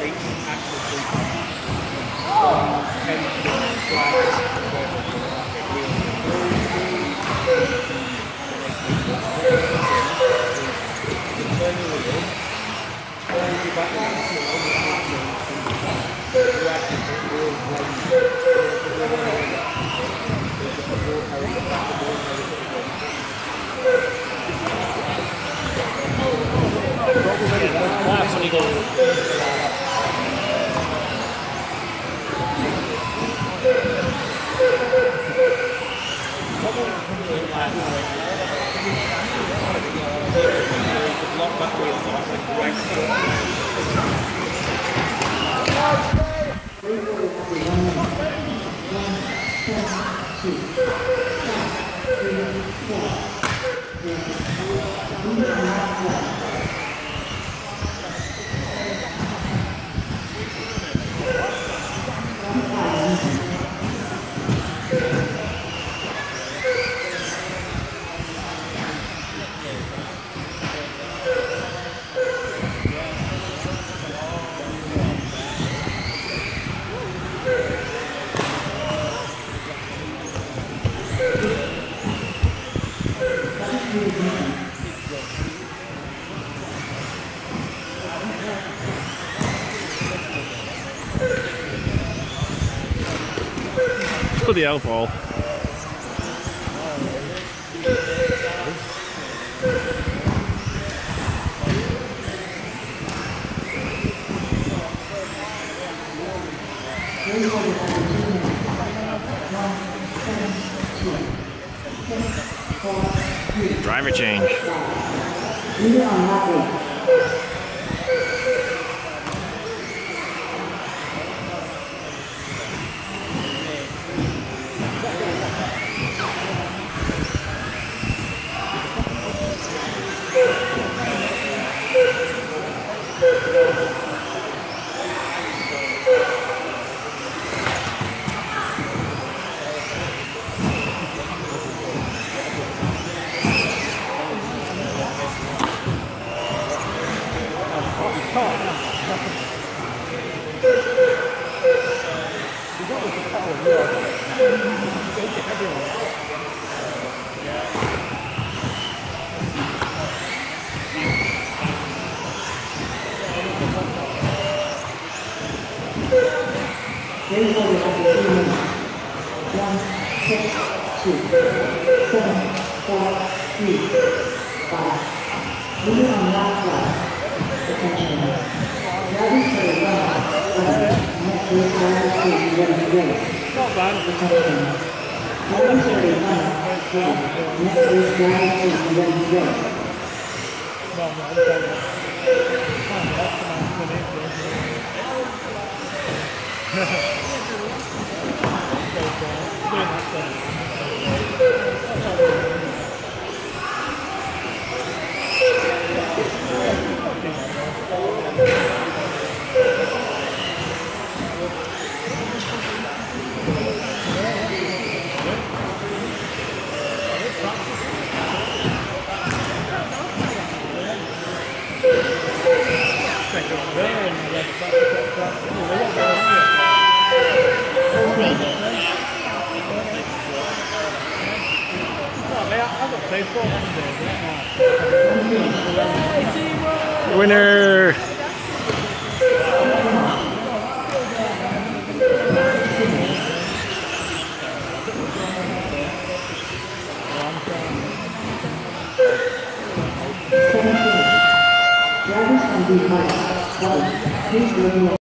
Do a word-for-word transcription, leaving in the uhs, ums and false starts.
That's when you go. For the elbow. Driver change. One, six, two, seven, four, three, five. Moving on last lap. Attention. Driving for the run. Next race driver is ready to race. Attention. Driving for the run. Next race driver is ready to race. Winner! Drivers on the right, please